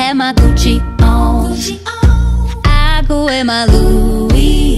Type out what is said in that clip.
have my Gucci on. I go wear my Louis